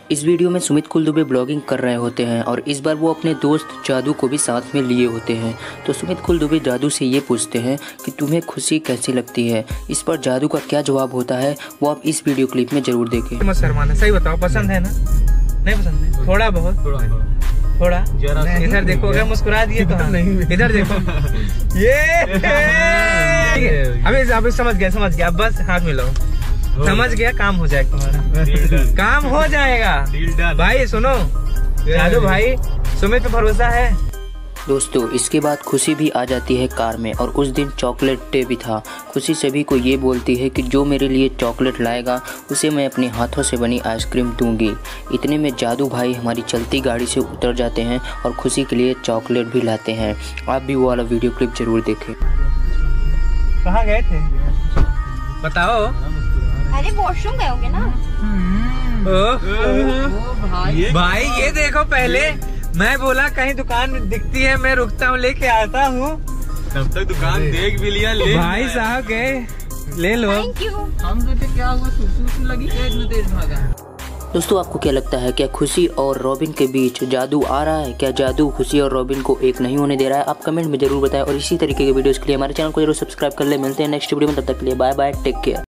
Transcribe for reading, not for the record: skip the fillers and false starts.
इस वीडियो में सुमित कुल दुबे ब्लॉगिंग कर रहे होते हैं और इस बार वो अपने दोस्त जादू को भी साथ में लिए होते हैं। तो सुमित कुल दुबे जादू से ये पूछते हैं कि तुम्हें खुशी कैसी लगती है। इस पर जादू का क्या जवाब होता है वो आप इस वीडियो क्लिप में जरूर देखें। मत शर्माना, सही बताओ, पसंद है ना? नहीं पसंद है? थोड़ा बहुत थोड़ा इधर देखो, अगर मुस्कुरा दिए तो नहीं, इधर देखो। ये अभी समझ गया, बस हाथ मिलाओ, समझ गया, काम हो जाएगा तुम्हारा, काम हो जाएगा। भाई सुनो, जादू भाई सुमित पे भरोसा है। दोस्तों इसके बाद खुशी भी आ जाती है कार में और उस दिन चॉकलेट डे भी था। खुशी सभी को ये बोलती है कि जो मेरे लिए चॉकलेट लाएगा उसे मैं अपने हाथों से बनी आइसक्रीम दूंगी। इतने में जादू भाई हमारी चलती गाड़ी से उतर जाते हैं और खुशी के लिए चॉकलेट भी लाते हैं। आप भी वो वाला वीडियो क्लिप जरूर देखें। कहाँ गए थे बताओ? अरे वॉशरूम गए होंगे ना। भाई ये देखो, पहले मैं बोला कहीं दुकान दिखती है मैं रुकता हूँ, लेके आता हूँ, तब तक दुकान देख भी लिया। ले भाई साहब गए, ले लो। Thank you. हम सोचे क्या हुआ, सुसु लगी, तेज भागा। दोस्तों आपको क्या लगता है, क्या खुशी और रॉबिन के बीच जादू आ रहा है? क्या जादू खुशी और रॉबिन को एक नहीं होने दे रहा है? आप कमेंट में जरूर बताएं और इसी तरीके के वीडियोस के लिए हमारे चैनल को जरूर सब्सक्राइब कर ले। मिलते हैं नेक्स्ट वीडियो में, तब तक के लिए बाय बाय, टेक केयर।